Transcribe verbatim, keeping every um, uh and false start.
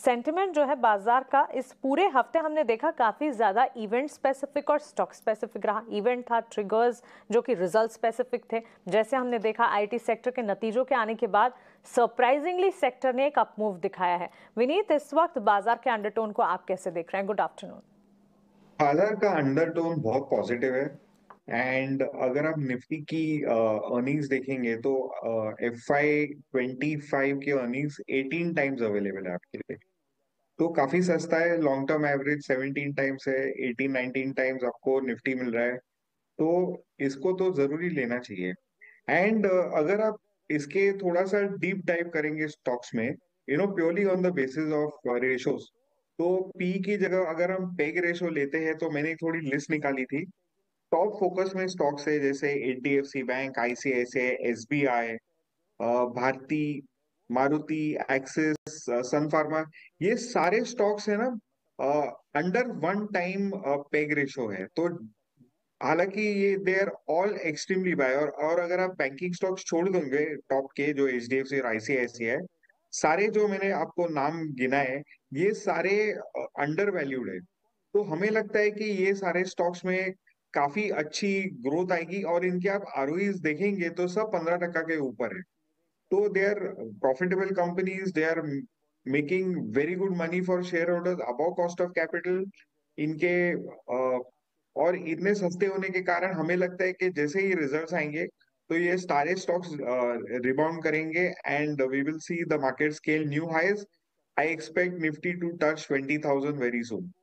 Sentiment जो है बाजार का इस पूरे हफ्ते हमने देखा काफी ज्यादा इवेंट स्पेसिफिक और स्टॉक स्पेसिफिक रहा। इवेंट था, ट्रिगर्स जो कि रिजल्ट स्पेसिफिक थे। जैसे हमने देखा आईटी सेक्टर के नतीजों के आने के बाद सरप्राइजिंगली सेक्टर ने एक अपमूव दिखाया है। विनीत, इस वक्त बाजार के अंडरटोन को आप कैसे देख रहे हैं? Good afternoon. बाजार का अंडरटोन बहुत पॉजिटिव है। एंड अगर आप निफ्टी की अर्निंग्स देखेंगे तो एफ आई ट्वेंटी फाइव की अर्निंग्स एटीन टाइम्स अवेलेबल है आपके लिए। तो काफी सस्ता है। Long term average seventeen times है, एटीन नाइनटीन टाइम्स आपको निफ्टी मिल रहा है। तो इसको तो जरूरी लेना चाहिए। एंड अगर आप इसके थोड़ा सा डीप डाइव करेंगे स्टॉक्स में, you know purely on the basis of ratios, तो पी की जगह अगर हम पेग रेशो लेते हैं तो मैंने थोड़ी लिस्ट निकाली थी। टॉप फोकस में स्टॉक्स है जैसे H D F C bank, I C I C I, S B I, Bharti, Maruti, Axis, Sun Pharma. ये सारे स्टॉक्स है ना, under one time PEG ratio है। तो हालांकि ये they are all extremely buy. और और अगर आप बैंकिंग स्टॉक्स छोड़ दोगे टॉप के, जो एच डी एफ सी और आई सी आई सी है, सारे जो मैंने आपको नाम गिनाए, ये सारे अंडर वैल्यूड है। तो हमें लगता है कि ये सारे स्टॉक्स में काफी अच्छी ग्रोथ आएगी। और इनके आप आर ओ ईज़ देखेंगे तो सब पंद्रह टका के ऊपर है। तो they are profitable companies, they are making very good money for shareholders above cost of capital. इनके अ, और इतने सस्ते होने के कारण हमें लगता है कि जैसे ही रिजल्ट्स आएंगे तो ये सारे स्टॉक्स रिबाउंड करेंगे and we will see the market scale new highs. I expect Nifty to touch twenty thousand very soon.